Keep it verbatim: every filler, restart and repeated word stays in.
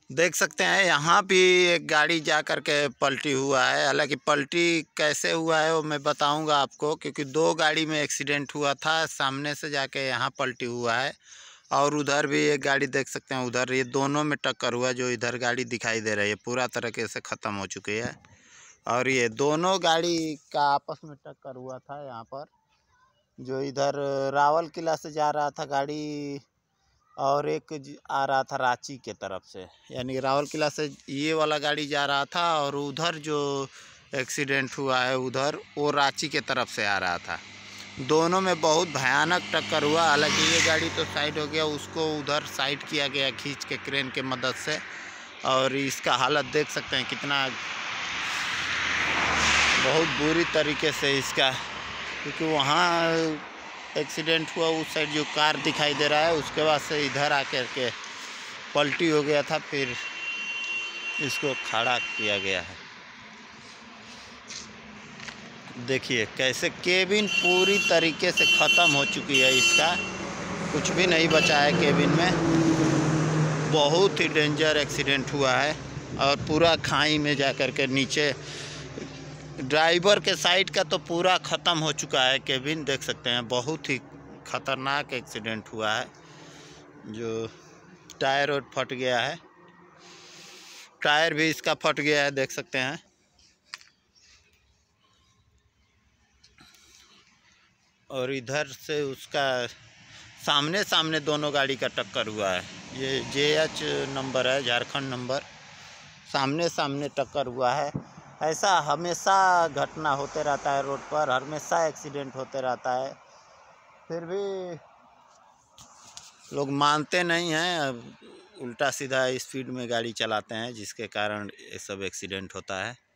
देख सकते हैं यहाँ भी एक गाड़ी जा कर के पलटी हुआ है। हालांकि पलटी कैसे हुआ है वो मैं बताऊंगा आपको, क्योंकि दो गाड़ी में एक्सीडेंट हुआ था। सामने से जाके यहाँ पलटी हुआ है और उधर भी एक गाड़ी देख सकते हैं उधर, ये दोनों में टक्कर हुआ। जो इधर गाड़ी दिखाई दे रही है पूरा तरीके से ख़त्म हो चुकी है और ये दोनों गाड़ी का आपस में टक्कर हुआ था यहाँ पर। जो इधर रावल किला से जा रहा था गाड़ी और एक आ रहा था रांची के तरफ से, यानी रावल किला से ये वाला गाड़ी जा रहा था और उधर जो एक्सीडेंट हुआ है उधर वो रांची के तरफ से आ रहा था। दोनों में बहुत भयानक टक्कर हुआ। हालांकि ये गाड़ी तो साइड हो गया, उसको उधर साइड किया गया खींच के क्रेन के मदद से। और इसका हालत देख सकते हैं कितना बहुत बुरी तरीके से इसका, क्योंकि वहाँ एक्सीडेंट हुआ उस साइड जो कार दिखाई दे रहा है उसके बाद से इधर आकर के पलटी हो गया था, फिर इसको खड़ा किया गया है। देखिए कैसे केबिन पूरी तरीके से ख़त्म हो चुकी है, इसका कुछ भी नहीं बचा है केबिन में। बहुत ही डेंजर एक्सीडेंट हुआ है और पूरा खाई में जा कर के नीचे ड्राइवर के साइड का तो पूरा ख़त्म हो चुका है केबिन, देख सकते हैं। बहुत ही ख़तरनाक एक्सीडेंट हुआ है। जो टायर और फट गया है, टायर भी इसका फट गया है, देख सकते हैं। और इधर से उसका सामने सामने दोनों गाड़ी का टक्कर हुआ है। ये जे एच नंबर है, झारखंड नंबर, सामने सामने टक्कर हुआ है। ऐसा हमेशा घटना होते रहता है रोड पर, हमेशा एक्सीडेंट होते रहता है, फिर भी लोग मानते नहीं हैं, उल्टा सीधा स्पीड में गाड़ी चलाते हैं जिसके कारण ये सब एक्सीडेंट होता है।